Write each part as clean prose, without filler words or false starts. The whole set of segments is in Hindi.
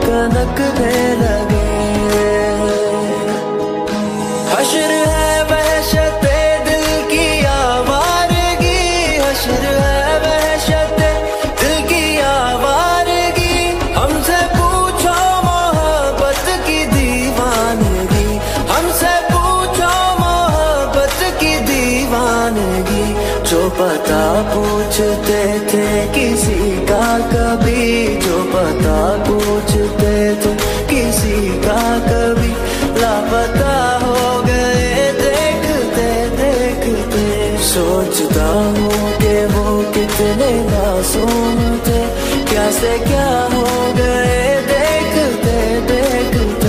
कनकने लगे। हश्र है वहशते दिल की आवारगी, हश्र है वहशते दिल की आवारगी। हमसे पूछो मोहब्बत की दीवानगी, हमसे पूछो मोहब्बत की दीवानगी। जो पता पूछते थे किसी का कभी, जो पता पूछते थे किसी का कभी, लापता हो गए देखते देखते। सोचता हूँ कि वो कितने मासूम थे, क्या से क्या हो गए देखते देखते।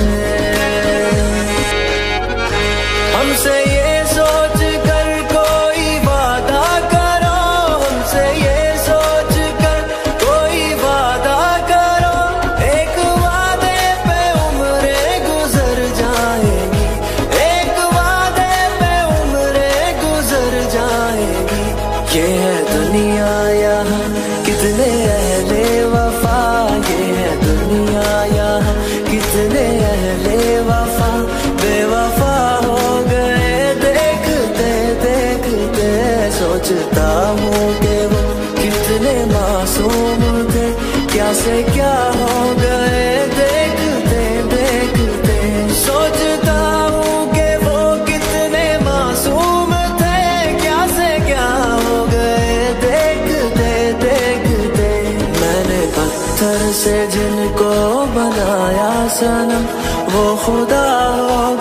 हमसे ये सोच कर कोई वादा करो, हमसे ये सोच कर कोई वादा करो। एक वादे पे उम्रें गुजर जाएगी, एक वादे पे उम्रें गुजर जाएगी। ये है दुनिया यहाँ कितने अहले वफा, ये है दुनिया यहाँ कितने अहले वफा, बेवफा हो गए देखते देखते। सोचता हूँ कि वो कितने मासूम थे, क्या से क्या हो गए देखते देखते। सोचता हूँ कि वो कितने मासूम थे, क्या से क्या हो गए देखते देखते। मैंने पत्थर से जिनको बनाया सनम, वो खुदा हो